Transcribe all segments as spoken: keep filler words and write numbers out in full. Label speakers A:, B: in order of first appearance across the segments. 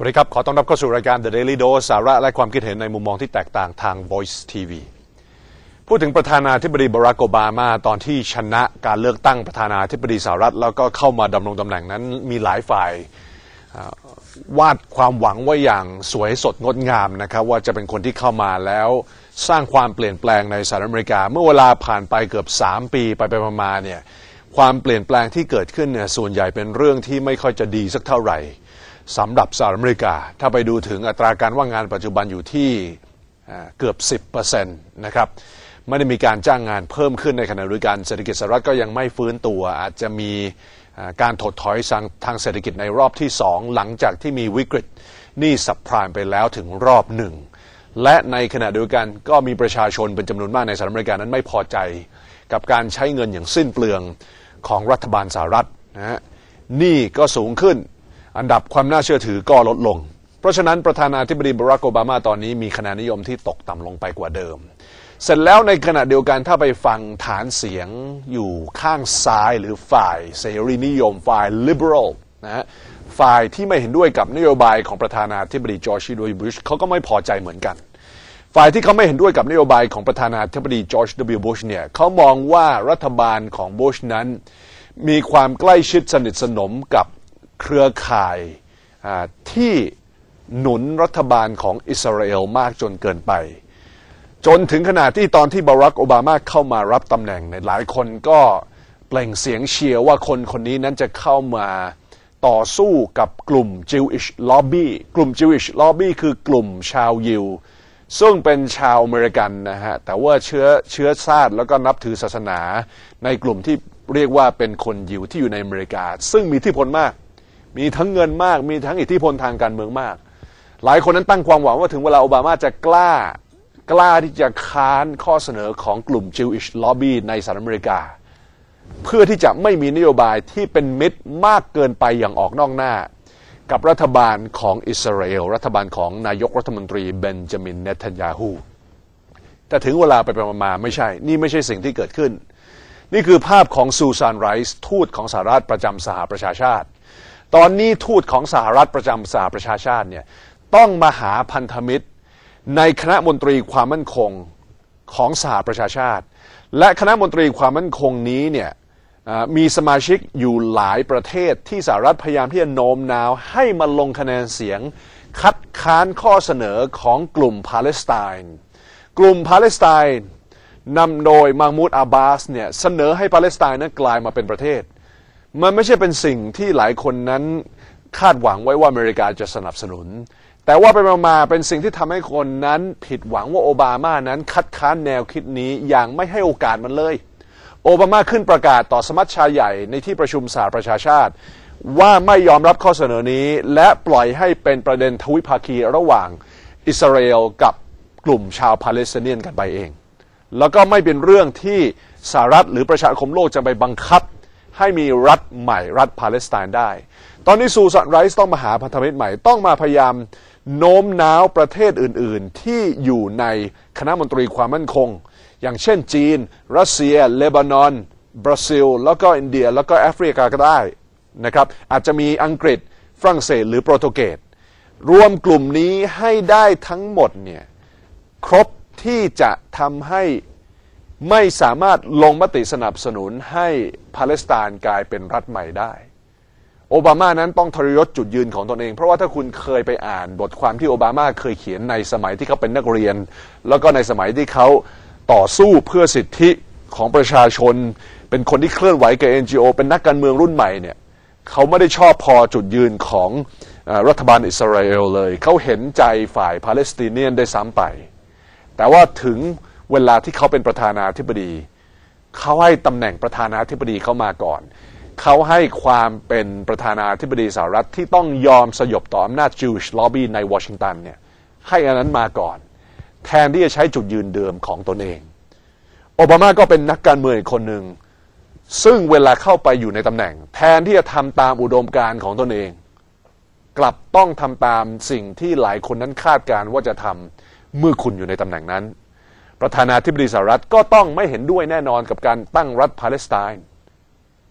A: สวัสดีครับขอต้อนรับเข้าสู่รายการ The Daily Dose สาระและความคิดเห็นในมุมมองที่แตกต่างทาง Voice ที วี พูดถึงประธานาธิบดีบารักโอบามาตอนที่ชนะการเลือกตั้งประธานาธิบดีสหรัฐแล้วก็เข้ามาดำรงตำแหน่งนั้นมีหลายฝ่ายวาดความหวังไว้อย่างสวยสดงดงามนะครับว่าจะเป็นคนที่เข้ามาแล้วสร้างความเปลี่ยนแปลงในสหรัฐอเมริกาเมื่อเวลาผ่านไปเกือบสามปีไปไปมาเนี่ยความเปลี่ยนแปลงที่เกิดขึ้นเนี่ยส่วนใหญ่เป็นเรื่องที่ไม่ค่อยจะดีสักเท่าไหร่สำหรับสหรัฐอเมริกาถ้าไปดูถึงอัตราการว่างงานปัจจุบันอยู่ที่เกือบ สิบเปอร์เซ็นต์ นะครับไม่ได้มีการจ้างงานเพิ่มขึ้นในขณะเดียวกันเศรษฐกิจสหรัฐก็ยังไม่ฟื้นตัวอาจจะมีการถดถอยทางเศรษฐกิจในรอบที่สองหลังจากที่มีวิกฤตหนี้ซับไพรม์ไปแล้วถึงรอบหนึ่งและในขณะเดียวกันก็มีประชาชนเป็นจำนวนมากในสหรัฐอเมริกานั้นไม่พอใจกับการใช้เงินอย่างสิ้นเปลืองของรัฐบาลสหรัฐนะฮะหนี้ก็สูงขึ้นอันดับความน่าเชื่อถือก็ลดลงเพราะฉะนั้นประธานาธิบดีบารักโอบามาตอนนี้มีคะแนนนิยมที่ตกต่ำลงไปกว่าเดิมเสร็จแล้วในขณะเดียวกันถ้าไปฟังฐานเสียงอยู่ข้างซ้ายหรือฝ่ายเสรีนิยมฝ่าย liberal นะฮะฝ่ายที่ไม่เห็นด้วยกับนโยบายของประธานาธิบดีจอร์จ ดับเบิลยู บุชเขาก็ไม่พอใจเหมือนกันฝ่ายที่เขาไม่เห็นด้วยกับนโยบายของประธานาธิบดีจอร์จ ดับเบิลยู บุชเนี่ยเขามองว่ารัฐบาลของบุชนั้นมีความใกล้ชิดสนิทสนมกับเครือข่ายที่หนุนรัฐบาลของอิสราเอลมากจนเกินไปจนถึงขนาดที่ตอนที่บารักโอบามาเข้ามารับตำแหน่งในหลายคนก็เปล่งเสียงเชียร์ว่าคนคนนี้นั้นจะเข้ามาต่อสู้กับกลุ่ม Jewish Lobby กลุ่ม Jewish Lobby คือกลุ่มชาวยิวซึ่งเป็นชาวอเมริกันนะฮะแต่ว่าเชื้อเชื้อชาติแล้วก็นับถือศาสนาในกลุ่มที่เรียกว่าเป็นคนยิวที่อยู่ในอเมริกาซึ่งมีอิทธิพลมากมีทั้งเงินมากมีทั้งอิทธิพลทางการเมืองมากหลายคนนั้นตั้งความหวังว่าถึงเวลาโอบามาจะกล้ากล้าที่จะค้านข้อเสนอของกลุ่ม Jewish Lobby ในสหรัฐอเมริกาเพื่อที่จะไม่มีนโยบายที่เป็นมิตรมากเกินไปอย่างออกนอกหน้ากับรัฐบาลของอิสราเอลรัฐบาลของนายกรัฐมนตรีเบนจามินเนทันยาฮูแต่ถึงเวลาไปๆมาๆไม่ใช่นี่ไม่ใช่สิ่งที่เกิดขึ้นนี่คือภาพของซูซานไรส์ทูตของสหรัฐประจำสหประชาชาติตอนนี้ทูตของสหรัฐประจำสหประชาชาติเนี่ยต้องมาหาพันธมิตรในคณะมนตรีความมั่นคงของสหประชาชาติและคณะมนตรีความมั่นคงนี้เนี่ยมีสมาชิกอยู่หลายประเทศที่สหรัฐพยายามที่จะโน้มน้าวให้มาลงคะแนนเสียงคัดค้านข้อเสนอของกลุ่มปาเลสไตน์กลุ่มปาเลสไตน์นำโดยมามูดอาบบาสเนี่ยเสนอให้ปาเลสไตน์นั้นกลายมาเป็นประเทศมันไม่ใช่เป็นสิ่งที่หลายคนนั้นคาดหวังไว้ว่าอเมริกาจะสนับสนุนแต่ว่าไปมาเป็นสิ่งที่ทำให้คนนั้นผิดหวังว่าโอบามานั้นคัดค้านแนวคิดนี้อย่างไม่ให้โอกาสมันเลยโอบามาขึ้นประกาศต่อสมัชชาใหญ่ในที่ประชุมสหประชาชาติว่าไม่ยอมรับข้อเสนอนี้และปล่อยให้เป็นประเด็นทวิภาคีระหว่างอิสราเอลกับกลุ่มชาวปาเลสไตน์กันไปเองแล้วก็ไม่เป็นเรื่องที่สหรัฐหรือประชาคมโลกจะไปบังคับให้มีรัฐใหม่รัฐปาเลสไตน์ได้ตอนนี้ซูซานไรส์ต้องมาหาพันธมิตรใหม่ต้องมาพยายามโน้มน้าวประเทศอื่นๆที่อยู่ในคณะมนตรีความมั่นคงอย่างเช่นจีนรัสเซียเลบานอนบราซิลแล้วก็อินเดียแล้วก็แอฟริกาก็ได้นะครับอาจจะมีอังกฤษฝรั่งเศสหรือโปรตุเกสรวมกลุ่มนี้ให้ได้ทั้งหมดเนี่ยครบที่จะทำให้ไม่สามารถลงมติสนับสนุนให้ปาเลสไตน์กลายเป็นรัฐใหม่ได้โอบามานั้นต้องทรยศจุดยืนของตนเองเพราะว่าถ้าคุณเคยไปอ่านบทความที่โอบามาเคยเขียนในสมัยที่เขาเป็นนักเรียนแล้วก็ในสมัยที่เขาต่อสู้เพื่อสิทธิของประชาชนเป็นคนที่เคลื่อนไหวกับ เอ็น จี โอ เป็นนักการเมืองรุ่นใหม่เนี่ยเขาไม่ได้ชอบพอจุดยืนของรัฐบาลอิสราเอลเลยเขาเห็นใจฝ่ายปาเลสไตเนียนได้ซ้ำไปแต่ว่าถึงเวลาที่เขาเป็นประธานาธิบดีเขาให้ตำแหน่งประธานาธิบดีเขามาก่อนเขาให้ความเป็นประธานาธิบดีสหรัฐที่ต้องยอมสยบต่ออำนาจ Jewish Lobby ในวอชิงตันเนี่ยให้อันนั้นมาก่อนแทนที่จะใช้จุดยืนเดิมของตนเองโอบามาก็เป็นนักการเมืองอีกคนหนึ่งซึ่งเวลาเข้าไปอยู่ในตำแหน่งแทนที่จะทำตามอุดมการณ์ของตนเองกลับต้องทำตามสิ่งที่หลายคนนั้นคาดการณ์ว่าจะทำเมื่อคุณอยู่ในตำแหน่งนั้นประธานาธิบดีสหรัฐก็ต้องไม่เห็นด้วยแน่นอนกับการตั้งรัฐปาเลสไตน์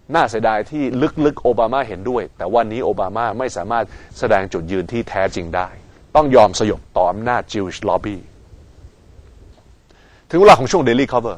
A: น่าเสียดายที่ลึกๆโอบามาเห็นด้วยแต่วันนี้โอบามาไม่สามารถแสดงจุดยืนที่แท้จริงได้ต้องยอมสยบต่ออำนาจ Jewish Lobby ถึงเวลาของช่วง Daily Cover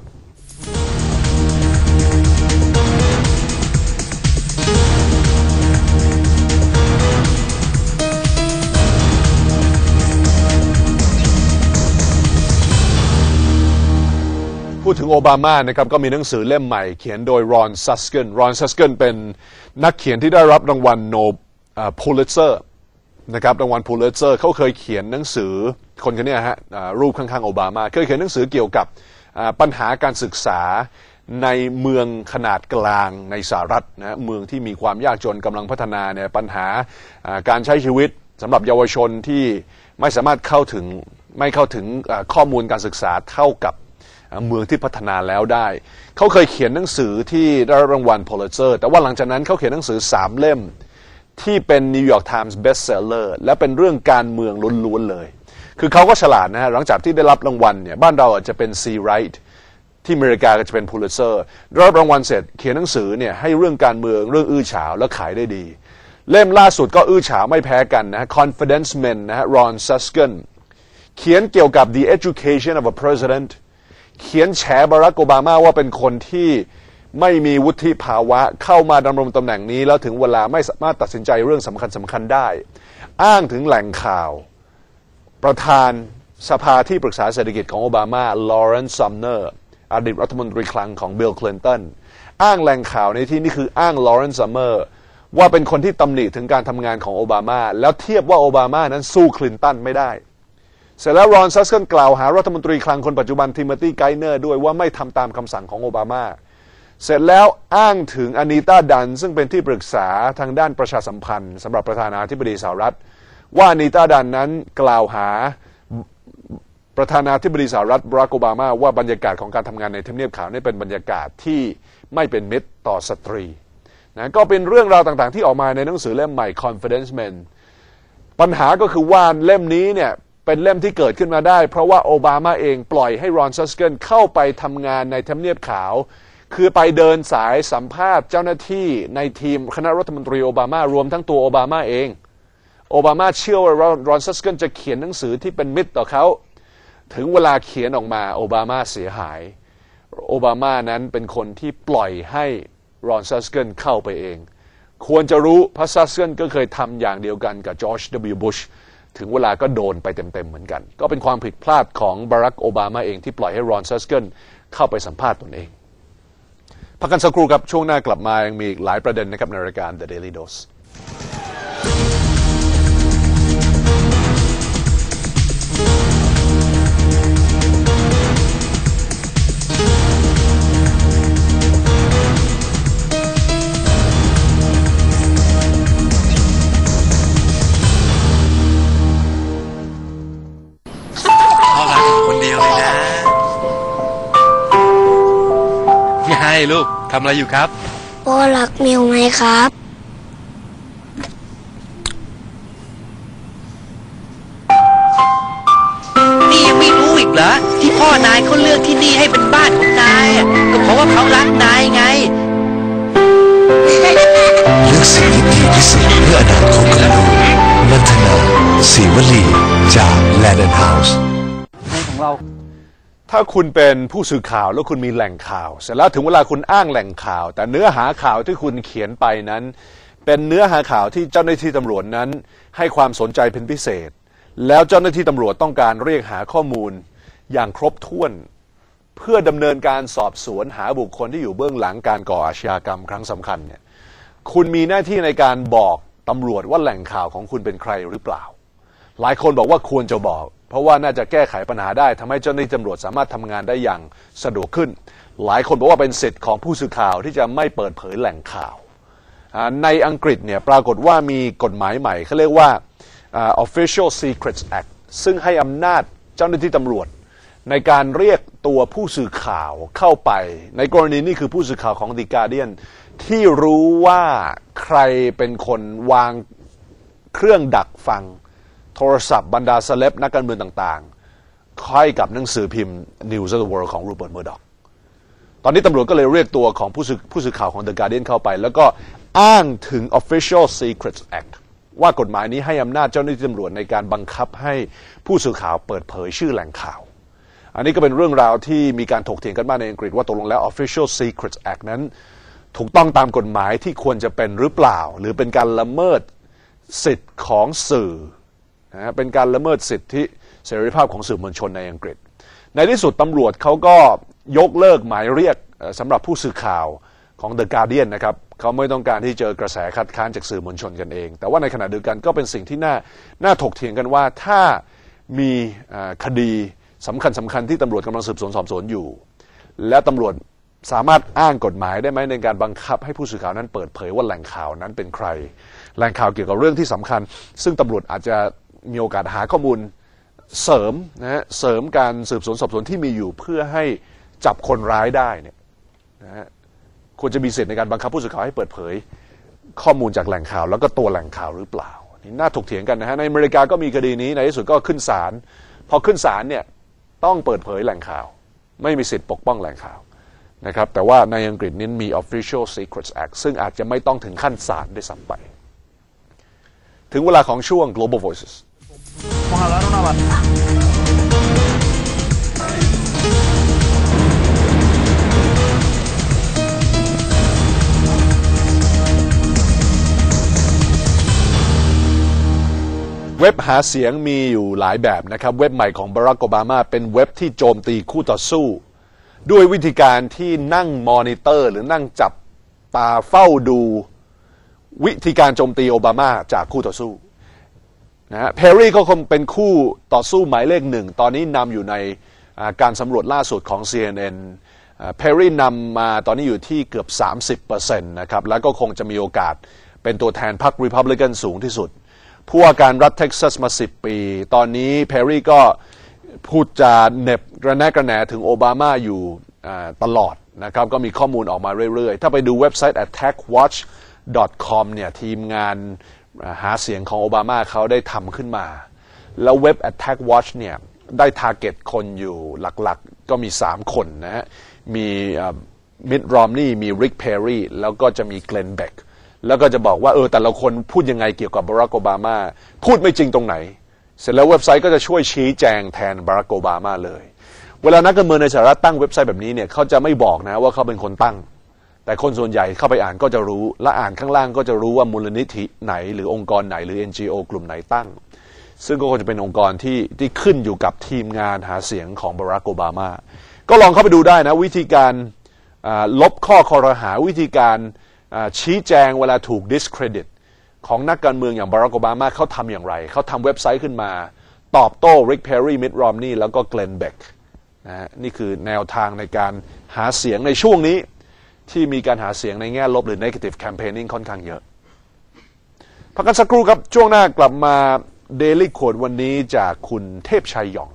A: พูดถึงโอบามานะครับก็มีหนังสือเล่มใหม่เขียนโดยรอนซัสเกนรอนซัสเกนเป็นนักเขียนที่ได้รับรางวัลโนพูลิตเซอร์นะครับรางวัลพูลิตเซอร์เขาเคยเขียนหนังสือคนคนนี้ฮะรูปข้างๆโอบามาเคยเขียนหนังสือเกี่ยวกับปัญหาการศึกษาในเมืองขนาดกลางในสหรัฐนะเมืองที่มีความยากจนกำลังพัฒนาเนี่ยปัญหาการใช้ชีวิตสำหรับเยาวชนที่ไม่สามารถเข้าถึงไม่เข้าถึงข้อมูลการศึกษาเท่ากับเมืองที่พัฒนาแล้วได้เขาเคยเขียนหนังสือที่ได้รางวัลพูลิตเซอร์แต่ว่าหลังจากนั้นเขาเขียนหนังสือสามเล่มที่เป็น New York Times Bestseller และเป็นเรื่องการเมืองล้วนๆเลยคือเขาก็ฉลาดนะฮะหลังจากที่ได้รับรางวัลเนี่ยบ้านเราอาจจะเป็น C. Wright ที่อเมริกาก็จะเป็นพูลิตเซอร์ได้รับรางวัลเสร็จเขียนหนังสือเนี่ยให้เรื่องการเมืองเรื่องอื้อฉาวแล้วขายได้ดีเล่มล่าสุดก็อื้อฉาวไม่แพ้กันนะ Confidence Men นะฮะ Ron Suskind เขียนเกี่ยวกับ The Education of a Presidentเขียนแฉบารักโอบามาว่าเป็นคนที่ไม่มีวุฒิภาวะเข้ามาดำรงตำแหน่งนี้แล้วถึงเวลาไม่สามารถตัดสินใจเรื่องสำคัญสำคัญได้อ้างถึงแหล่งข่าวประธานสภาที่ปรึกษาเศรษฐกิจของโอบามาลอเรนซ์ซัมเนอร์อดีตรัฐมนตรีคลังของบิลคลินตันอ้างแหล่งข่าวในที่นี้คืออ้างลอเรนซ์ซัมเนอร์ว่าเป็นคนที่ตำหนิถึงการทำงานของโอบามาแล้วเทียบว่าโอบามานั้นสู้คลินตันไม่ได้เสร็จแล้วรอนซัสเกิลกล่าวหารัฐมนตรีคลังคนปัจจุบันทิโมธีไกเนอร์ด้วยว่าไม่ทำตามคำสั่งของโอบามาเสร็จแล้วอ้างถึงอานิต้าดันซึ่งเป็นที่ปรึกษาทางด้านประชาสัมพันธ์สำหรับประธานาธิบดีสหรัฐว่าอานิต้าดันนั้นกล่าวหาประธานาธิบดีสหรัฐบารักโอบามาว่าบรรยากาศของการทำงานในทำเนียบขาวนี่เป็นบรรยากาศที่ไม่เป็นมิตรต่อสตรีนะก็เป็นเรื่องราวต่างๆที่ออกมาในหนังสือเล่มใหม่ Confidence Men ปัญหาก็คือว่าเล่มนี้เนี่ยเป็นเล่มที่เกิดขึ้นมาได้เพราะว่าโอบามาเองปล่อยให้รอนซัสเกิลเข้าไปทำงานในทำเนียบขาวคือไปเดินสายสัมภาษณ์เจ้าหน้าที่ในทีมคณะรัฐมนตรีโอบามารวมทั้งตัวโอบามาเองโอบามาเชื่อว่ารอนซัสเกิลจะเขียนหนังสือที่เป็นมิตรต่อเขาถึงเวลาเขียนออกมาโอบามาเสียหายโอบามานั้นเป็นคนที่ปล่อยให้รอนซัสเกิลเข้าไปเองควรจะรู้เพราะซัสเกิลก็เคยทำอย่างเดียวกันกับจอร์จ ดับเบิลยู บุชถึงเวลาก็โดนไปเต็มๆเหมือนกันก็เป็นความผิดพลาดของบารักโอบามาเองที่ปล่อยให้รอนซัสเกิลเข้าไปสัมภาษณ์ตนเองพักกันสักครู่ครับช่วงหน้ากลับมายังมีอีกหลายประเด็นนะครับในรายการ The Daily Dose
B: ลูกทำอะไรอยู่ครับ
C: พ่อรักมิวไหมครับ
B: นี่ยังไม่รู้อีกเหรอที่พ่อนายเขาเลือกที่นี่ให้เป็นบ้านของนายก็เพราะว่าเขารักนายไง
D: เลือกสิ่งที่ดีที่สุดเพื่ออนาคตของลูกนันทนาศรีวลีจากแลนด์เฮาส์
A: ของเราถ้าคุณเป็นผู้สื่อข่าวแล้วคุณมีแหล่งข่าวเสร็จแล้วถึงเวลาคุณอ้างแหล่งข่าวแต่เนื้อหาข่าวที่คุณเขียนไปนั้นเป็นเนื้อหาข่าวที่เจ้าหน้าที่ตำรวจนั้นให้ความสนใจเป็นพิเศษแล้วเจ้าหน้าที่ตำรวจต้องการเรียกหาข้อมูลอย่างครบถ้วนเพื่อดำเนินการสอบสวนหาบุคคลที่อยู่เบื้องหลังการก่ออาชญากรรมครั้งสำคัญเนี่ยคุณมีหน้าที่ในการบอกตำรวจว่าแหล่งข่าวของคุณเป็นใครหรือเปล่าหลายคนบอกว่าควรจะบอกเพราะว่าน่าจะแก้ไขปัญหาได้ทำให้เจ้าหน้าที่ตำรวจสามารถทำงานได้อย่างสะดวกขึ้นหลายคนบอกว่าเป็นสิทธิ์ของผู้สื่อข่าวที่จะไม่เปิดเผยแหล่งข่าวในอังกฤษเนี่ยปรากฏว่ามีกฎหมายใหม่เขาเรียกว่า Official Secrets Act ซึ่งให้อำนาจเจ้าหน้าที่ตำรวจในการเรียกตัวผู้สื่อข่าวเข้าไปในกรณีนี้คือผู้สื่อข่าวของ The Guardian ที่รู้ว่าใครเป็นคนวางเครื่องดักฟังโทรศัพท์บรรดาเซเลบนักการเมืองต่างๆค่อยกับหนังสือพิมพ์ News of the World ของรูเบิร์ต เมอร์ด็อกตอนนี้ตำรวจก็เลยเรียกตัวของผู้สื่อผู้สื่อข่าวของ The Guardian เข้าไปแล้วก็อ้างถึง Official Secrets Act ว่ากฎหมายนี้ให้อำนาจเจ้าหน้าที่ตำรวจในการบังคับให้ผู้สื่อข่าวเปิดเผยชื่อแหล่งข่าวอันนี้ก็เป็นเรื่องราวที่มีการถกเถียงกันมากในอังกฤษว่าตกลงแล้ว Official Secrets Act นั้นถูกต้องตามกฎหมายที่ควรจะเป็นหรือเปล่าหรือเป็นการละเมิดสิทธิ์ของสื่อนะเป็นการละเมิดสิทธิเสรีภาพของสื่อมวลชนในอังกฤษในที่สุดตำรวจเขาก็ยกเลิกหมายเรียกสำหรับผู้สื่อข่าวของ The Guardian นะครับเขาไม่ต้องการที่เจอกระแสคัดค้านจากสื่อมวลชนกันเองแต่ว่าในขณะเดียวกันก็เป็นสิ่งที่น่าน่าถกเถียงกันว่าถ้ามีคดีสำคัญสำคัญที่ตำรวจกำลังสืบสวนสอบสวนอยู่และตำรวจสามารถอ้างกฎหมายได้ไหมในการบังคับให้ผู้สื่อข่าวนั้นเปิดเผยว่าแหล่งข่าวนั้นเป็นใครแหล่งข่าวเกี่ยวกับเรื่องที่สำคัญซึ่งตำรวจอาจจะมีโอกาสหาข้อมูลเสริมนะฮะเสริมการสืบสวนสอบสวนที่มีอยู่เพื่อให้จับคนร้ายได้เนี่ยนะฮะควรจะมีสิทธิในการบังคับผู้สื่อข่าวให้เปิดเผยข้อมูลจากแหล่งข่าวแล้วก็ตัวแหล่งข่าวหรือเปล่านี่น่าถกเถียงกันนะฮะในอเมริกาก็มีคดีนี้ในที่สุดก็ขึ้นศาลพอขึ้นศาลเนี่ยต้องเปิดเผยแหล่งข่าวไม่มีสิทธิปกป้องแหล่งข่าวนะครับแต่ว่าในอังกฤษนี้มี Official Secrets Act ซึ่งอาจจะไม่ต้องถึงขั้นศาลได้ซ้ำไปถึงเวลาของช่วง Global Voicesเว็บหาเสียงมีอยู่หลายแบบนะครับเว็บใหม่ของบารักโอบามาเป็นเว็บที่โจมตีคู่ต่อสู้ด้วยวิธีการที่นั่งมอนิเตอร์หรือนั่งจับตาเฝ้าดูวิธีการโจมตีโอบามาจากคู่ต่อสู้นะฮะเพรรี่ก็คงเป็นคู่ต่อสู้หมายเลขหนึ่งตอนนี้นำอยู่ในการสำรวจล่าสุดของ ซี เอ็น เอ็น เพรรี่นำมาตอนนี้อยู่ที่เกือบ สามสิบเปอร์เซ็นต์ นะครับแล้วก็คงจะมีโอกาสเป็นตัวแทนพรรค Republican สูงที่สุดผู้ว่าการรัฐเท็กซัสมาสิบปีตอนนี้เพรรี่ก็พูดจาเน็บกระแนะกระแหนถึงโอบามาอยู่ตลอดนะครับก็มีข้อมูลออกมาเรื่อยๆถ้าไปดูเว็บไซต์ แอทแทกวอช ดอท คอม เนี่ยทีมงานหาเสียงของโอบามาเขาได้ทำขึ้นมาแล้วเว็บ แอทแทกวอช เนี่ยได้ทาร์เก็ตคนอยู่หลักๆก็มีสามคนนะฮะมีมิตต์ รอมนีย์มีริก เพรรี่แล้วก็จะมีเกลน เบคแล้วก็จะบอกว่าเออแต่ละคนพูดยังไงเกี่ยวกับบารักโอบามาพูดไม่จริงตรงไหนเสร็จแล้วเว็บไซต์ก็จะช่วยชี้แจงแทนบารักโอบามาเลยเวลานักการเมืองในสหรัฐตั้งเว็บไซต์แบบนี้เนี่ยเขาจะไม่บอกนะว่าเขาเป็นคนตั้งแต่คนส่วนใหญ่เข้าไปอ่านก็จะรู้และอ่านข้างล่างก็จะรู้ว่ามูลนิธิไหนหรือองค์กรไหนหรือ เอ็น จี โอ กลุ่มไหนตั้งซึ่งก็จะเป็นองค์กรที่ที่ขึ้นอยู่กับทีมงานหาเสียงของบารักโอบามาก็ลองเข้าไปดูได้นะวิธีการลบข้อคอรหาวิธีการชี้แจงเวลาถูก discredit ของนักการเมืองอย่างบารักโอบามาเขาทำอย่างไรเขาทำเว็บไซต์ขึ้นมาตอบโต้ริก เพรรี่ มิตต์ รอมนีย์แล้วก็เกลน เบคนะนี่คือแนวทางในการหาเสียงในช่วงนี้ที่มีการหาเสียงในแง่ลบหรือ negative campaigning ค่อนข้างเยอะพักกันสักครู่ครับช่วงหน้ากลับมา Daily Quote วันนี้จากคุณเทพชัยหย่อง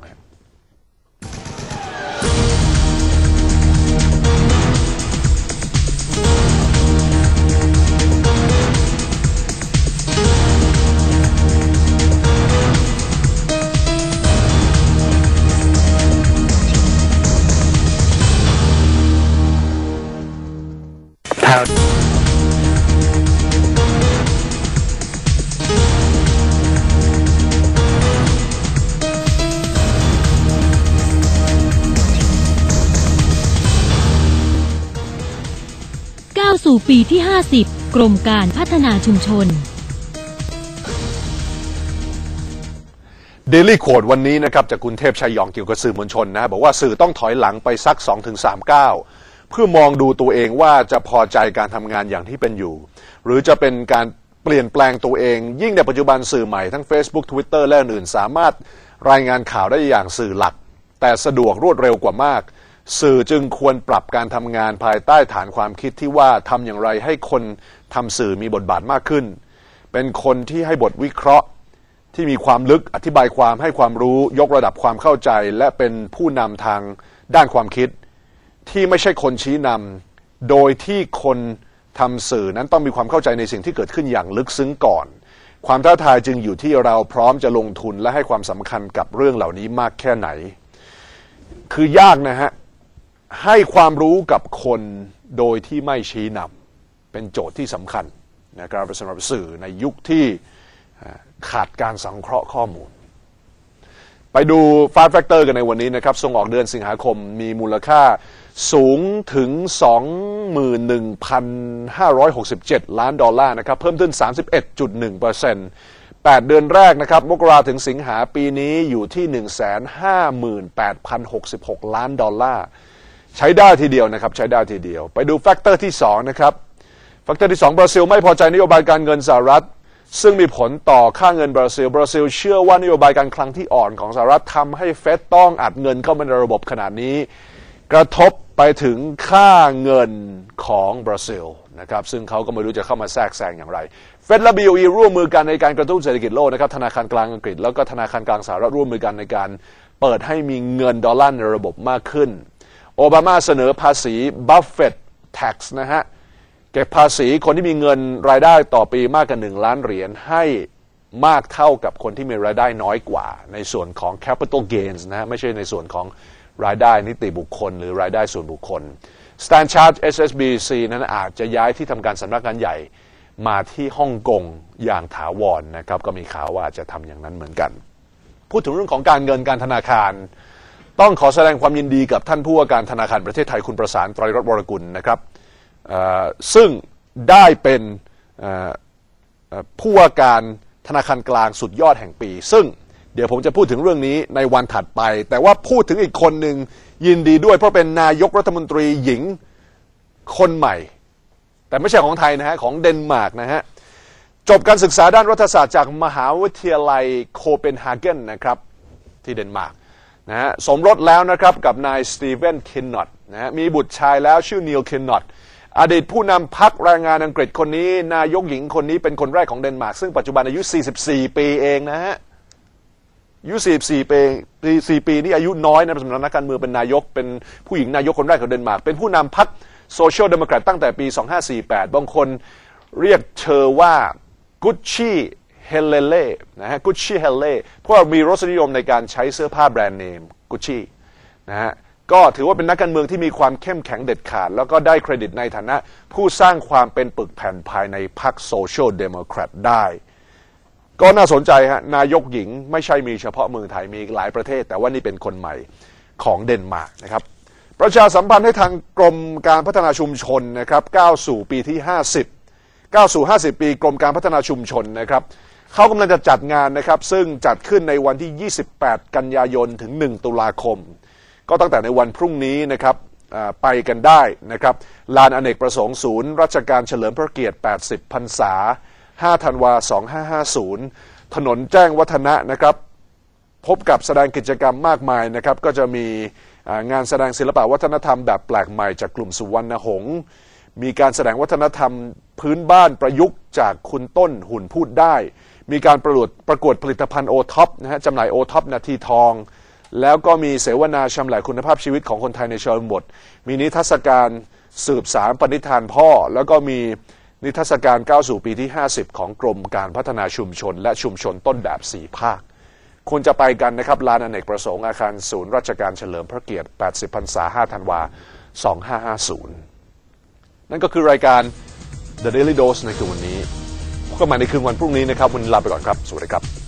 E: สู่ปีที่ห้าสิบกรมการพัฒนาชุมชน
A: Daily Quote วันนี้นะครับจากคุณเทพชัยหย่องเกี่ยวกับสื่อมวลชนนะบอกว่าสื่อต้องถอยหลังไปสัก สองถึงสาม ก้าวเพื่อมองดูตัวเองว่าจะพอใจการทำงานอย่างที่เป็นอยู่หรือจะเป็นการเปลี่ยนแปลงตัวเองยิ่งในปัจจุบันสื่อใหม่ทั้ง Facebook Twitter และอื่นสามารถรายงานข่าวได้อย่างสื่อหลักแต่สะดวกรวดเร็วกว่ามากสื่อจึงควรปรับการทำงานภายใต้ฐานความคิดที่ว่าทำอย่างไรให้คนทำสื่อมีบทบาทมากขึ้นเป็นคนที่ให้บทวิเคราะห์ที่มีความลึกอธิบายความให้ความรู้ยกระดับความเข้าใจและเป็นผู้นำทางด้านความคิดที่ไม่ใช่คนชี้นำโดยที่คนทำสื่อนั้นต้องมีความเข้าใจในสิ่งที่เกิดขึ้นอย่างลึกซึ้งก่อนความท้าทายจึงอยู่ที่เราพร้อมจะลงทุนและให้ความสำคัญกับเรื่องเหล่านี้มากแค่ไหนคือยากนะฮะให้ความรู้กับคนโดยที่ไม่ชี้นำเป็นโจทย์ที่สำคัญนะครับสำหรับสื่อในยุคที่ขาดการสังเคราะห์ข้อมูลไปดูไฟว์ Factor กันในวันนี้นะครับส่งออกเดือนสิงหาคมมีมูลค่าสูงถึง สองหมื่นหนึ่งพันห้าร้อยหกสิบเจ็ด ล้านดอลลาร์นะครับเพิ่มขึ้น สามสิบเอ็ดจุดหนึ่งเปอร์เซ็นต์ แปดเดือนแรกนะครับมกราถึงสิงหาปีนี้อยู่ที่ หนึ่งแสนห้าหมื่นแปดพันหกสิบหก ล้านดอลลาร์ใช้ได้ทีเดียวนะครับใช้ได้ทีเดียวไปดูแฟกเตอร์ที่สองนะครับแฟกเตอร์ที่สองบราซิลไม่พอใจนโยบายการเงินสหรัฐซึ่งมีผลต่อค่าเงินบราซิลบราซิลเชื่อว่านโยบายการคลังที่อ่อนของสหรัฐทำให้เฟดต้องอัดเงินเข้ามาในระบบขนาดนี้กระทบไปถึงค่าเงินของบราซิลนะครับซึ่งเขาก็ไม่รู้จะเข้ามาแทรกแซงอย่างไรเฟดและ บี โอ อี ร่วมมือกันในการกระตุ้นเศรษฐกิจโลกนะครับธนาคารกลางอังกฤษแล้วก็ธนาคารกลางสหรัฐร่วมมือกันในการเปิดให้มีเงินดอลลาร์ในระบบมากขึ้นโอบามาเสนอภาษี Buffett Tax นะฮะเก็บภาษีคนที่มีเงินรายได้ต่อปีมากกว่าหนึ่งล้านเหรียญให้มากเท่ากับคนที่มีรายได้น้อยกว่าในส่วนของ capital gains นะฮะไม่ใช่ในส่วนของรายได้นิติบุคคลหรือรายได้ส่วนบุคคล Standard Chartered เอส เอส บี ซี นั้นอาจจะย้ายที่ทำการสำนักงานใหญ่มาที่ฮ่องกงอย่างถาวร นะครับก็มีข่าวว่าจะทำอย่างนั้นเหมือนกันพูดถึงเรื่องของการเงินการธนาคารต้องขอแสดงความยินดีกับท่านผู้ว่าการธนาคารประเทศไทยคุณประสานไตรรัตน์วรกุลนะครับซึ่งได้เป็นผู้ว่าการธนาคารกลางสุดยอดแห่งปีซึ่งเดี๋ยวผมจะพูดถึงเรื่องนี้ในวันถัดไปแต่ว่าพูดถึงอีกคนหนึ่งยินดีด้วยเพราะเป็นนายกรัฐมนตรีหญิงคนใหม่แต่ไม่ใช่ของไทยนะฮะของเดนมาร์กนะฮะจบการศึกษาด้านรัฐศาสตร์จากมหาวิทยาลัยโคเปนฮาเกนนะครับที่เดนมาร์กนะฮะสมรสแล้วนะครับกับนายสตีเวนเคนนอตนะฮะมีบุตรชายแล้วชื่อนีลเคนนอตอดีตผู้นำพรรคแรงงานอังกฤษคนนี้นายกหญิงคนนี้เป็นคนแรกของเดนมาร์กซึ่งปัจจุบันอายุสี่สิบสี่ปีเองนะฮะอายุสี่สิบสี่ปีสี่ปีนี่อายุน้อยนะสำหรับนักการเมืองเป็นนายกเป็นผู้หญิงนายกคนแรกของเดนมาร์กเป็นผู้นำพรรคโซเชียลเดโมแครตตั้งแต่ปีสองพันห้าร้อยสี่สิบแปดบางคนเรียกเธอว่ากุชชี่เฮเลเล่นะฮะกุชชี่เฮเลเล่เพราะมีรสนิยมในการใช้เสื้อผ้าแบรนด์เนมกุชชี่นะฮะก็ถือว่าเป็นนักการเมืองที่มีความเข้มแข็งเด็ดขาดแล้วก็ได้เครดิตในฐานะผู้สร้างความเป็นปึกแผ่นภายในพรรคโซเชียลเดโมแครตได้ก็น่าสนใจฮะนายกหญิงไม่ใช่มีเฉพาะเมืองไทยมีหลายประเทศแต่ว่านี่เป็นคนใหม่ของเดนมาร์กนะครับประชาสัมพันธ์ให้ทางกรมการพัฒนาชุมชนนะครับก้าวสู่ปีที่ห้าสิบก้าวสู่ห้าสิบปีกรมการพัฒนาชุมชนนะครับเขากำลังจะจัดงานนะครับซึ่งจัดขึ้นในวันที่ยี่สิบแปดกันยายนถึงหนึ่งตุลาคมก็ตั้งแต่ในวันพรุ่งนี้นะครับไปกันได้นะครับลานอเนกประสงค์ศูนย์ราชการเฉลิมพระเกียรติแปดสิบพรรษาห้าธันวาคมสองพันห้าร้อยห้าสิบถนนแจ้งวัฒนะนะครับพบกับแสดงกิจกรรมมากมายนะครับก็จะมีงานแสดงศิลปะวัฒนธรรมแบบแปลกใหม่จากกลุ่มสุวรรณหงษ์มีการแสดงวัฒนธรรมพื้นบ้านประยุกต์จากคุณต้นหุ่นพูดได้มีการประกวดประกวดผลิตภัณฑ์โอท็อปนะฮะจำหน่ายโอท็อปนาทีทองแล้วก็มีเสวนาชำแหละคุณภาพชีวิตของคนไทยในชนบทมีนิทรรศการสืบสารปณิธานพ่อแล้วก็มีนิทรรศการก้าวสู่ปีที่ห้าสิบของกรมการพัฒนาชุมชนและชุมชนต้นแบบสี่ภาคควรจะไปกันนะครับลานอเนกประสงค์อาคารศูนย์ราชการเฉลิมพระเกียรติแปดสิบพรรษาห้าธันวาคมสองพันห้าร้อยห้าสิบนั่นก็คือรายการ The Daily Dose ในคืนวันนี้พบกันใหม่ในคืนวันพรุ่งนี้นะครับวันนี้ลาไปก่อนครับสวัสดีครับ